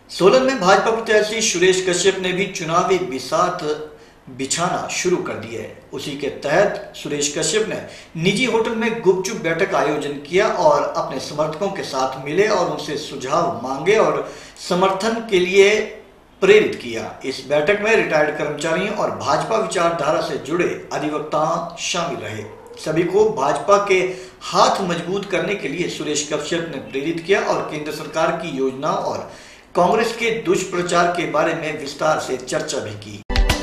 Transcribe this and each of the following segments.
सोलन में भाजपा प्रत्याशी सुरेश कश्यप ने भी चुनावी बिसात बिछाना शुरू कर दी है। उसी के तहत सुरेश कश्यप ने निजी होटल में गुपचुप बैठक का आयोजन किया और अपने समर्थकों के साथ मिले और उनसे सुझाव मांगे और समर्थन के लिए प्रेरित किया। इस बैठक में रिटायर्ड कर्मचारियों और भाजपा विचारधारा से जुड़े अधिवक्ता शामिल रहे। सभी को भाजपा के हाथ मजबूत करने के लिए सुरेश कश्यप ने प्रेरित किया और केंद्र सरकार की योजनाओं और कांग्रेस के दुष्प्रचार के बारे में विस्तार से चर्चा भी की।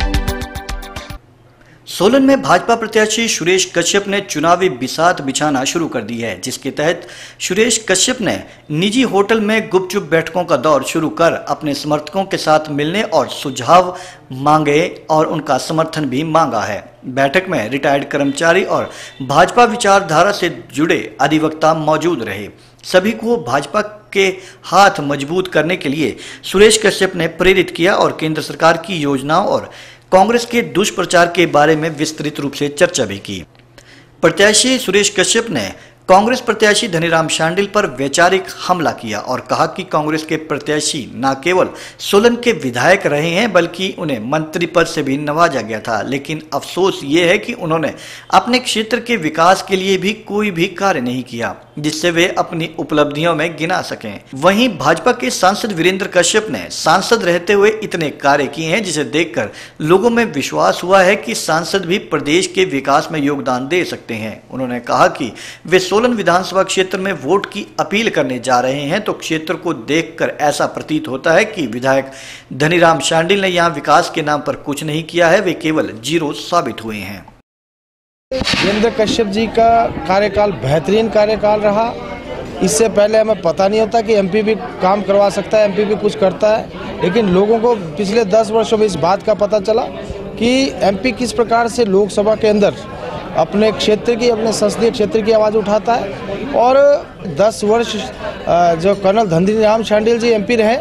सोलन में भाजपा प्रत्याशी सुरेश कश्यप ने चुनावी बिसात बिछाना शुरू कर दी है, जिसके तहत सुरेश कश्यप ने निजी होटल में गुपचुप बैठकों का दौर शुरू कर अपने समर्थकों के साथ मिलने और सुझाव मांगे और उनका समर्थन भी मांगा है। बैठक में रिटायर्ड कर्मचारी और भाजपा विचारधारा से जुड़े अधिवक्ता मौजूद रहे। सभी को भाजपा के हाथ मजबूत करने के लिए सुरेश कश्यप ने प्रेरित किया और केंद्र सरकार की योजनाओं और कांग्रेस के दुष्प्रचार के बारे में विस्तृत रूप से चर्चा भी की। प्रत्याशी सुरेश कश्यप ने कांग्रेस प्रत्याशी धनीराम शांडिल पर वैचारिक हमला किया और कहा कि कांग्रेस के प्रत्याशी न केवल सोलन के विधायक रहे हैं बल्कि उन्हें मंत्री पद से भी नवाजा गया था, लेकिन अफसोस ये है कि उन्होंने अपने क्षेत्र के विकास के लिए भी कोई भी कार्य नहीं किया जिससे वे अपनी उपलब्धियों में गिना सकें। वहीं भाजपा के सांसद वीरेंद्र कश्यप ने सांसद रहते हुए इतने कार्य किए हैं जिसे देखकर लोगों में विश्वास हुआ है कि सांसद भी प्रदेश के विकास में योगदान दे सकते हैं। उन्होंने कहा कि वे सोलन विधानसभा क्षेत्र में वोट की अपील करने जा रहे हैं तो क्षेत्र को देखकर ऐसा प्रतीत होता है कि विधायक धनीराम शांडिल ने यहां विकास के नाम पर कुछ नहीं किया है, वे केवल जीरो साबित हुए हैं। वीरेंद्र कश्यप जी का कार्यकाल बेहतरीन कार्यकाल रहा। इससे पहले हमें पता नहीं होता कि एमपी भी काम करवा सकता है, एमपी भी कुछ करता है, लेकिन लोगों को पिछले 10 वर्षों में इस बात का पता चला कि एमपी किस प्रकार से लोकसभा के अंदर अपने क्षेत्र की, अपने संसदीय क्षेत्र की आवाज़ उठाता है। और 10 वर्ष जो कर्नल धनीराम शांडिल जी एमपी रहे,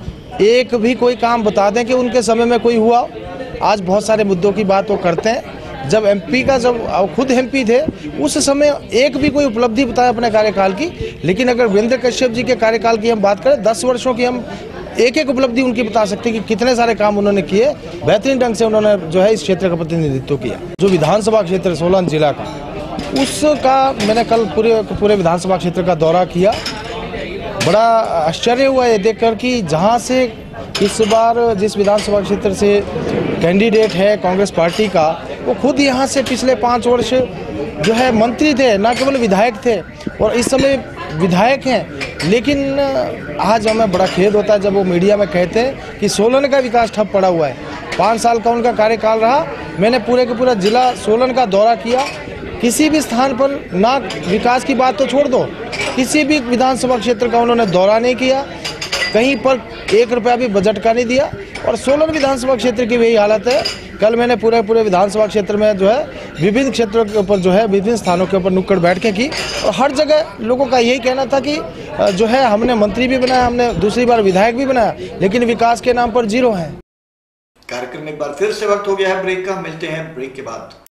एक भी कोई काम बता दें कि उनके समय में कोई हुआ। आज बहुत सारे मुद्दों की बात वो करते हैं। जब एमपी का, जब खुद एमपी थे उस समय एक भी कोई उपलब्धि बताया अपने कार्यकाल की, लेकिन अगर वीरेंद्र कश्यप जी के कार्यकाल की हम बात करें, 10 वर्षों की, हम एक उपलब्धि उनकी बता सकते हैं कि कितने सारे काम उन्होंने किए। बेहतरीन ढंग से उन्होंने जो है इस क्षेत्र का प्रतिनिधित्व किया। जो विधानसभा क्षेत्र सोलन जिला का, उसका मैंने कल पूरे विधानसभा क्षेत्र का दौरा किया। बड़ा आश्चर्य हुआ ये देखकर कि जहाँ से इस बार जिस विधानसभा क्षेत्र से कैंडिडेट है कांग्रेस पार्टी का, वो खुद यहाँ से पिछले 5 वर्ष जो है मंत्री थे, ना केवल विधायक थे, और इस समय विधायक हैं। लेकिन आज हमें बड़ा खेद होता है जब वो मीडिया में कहते हैं कि सोलन का विकास ठप पड़ा हुआ है। 5 साल का उनका कार्यकाल रहा। मैंने पूरे का पूरा जिला सोलन का दौरा किया। किसी भी स्थान पर, ना विकास की बात तो छोड़ दो, किसी भी विधानसभा क्षेत्र का उन्होंने दौरा नहीं किया, कहीं पर 1 रुपया भी बजट का नहीं दिया। और सोलन विधानसभा क्षेत्र की वही हालत है। कल मैंने पूरे विधानसभा क्षेत्र में जो है विभिन्न क्षेत्रों के ऊपर जो है विभिन्न स्थानों के ऊपर नुक्कड़ बैठकें की, और हर जगह लोगों का यही कहना था कि जो है हमने मंत्री भी बनाया, हमने दूसरी बार विधायक भी बनाया, लेकिन विकास के नाम पर जीरो है। कार्यक्रम में एक बार फिर से वक्त हो गया है ब्रेक का। मिलते हैं ब्रेक के बाद।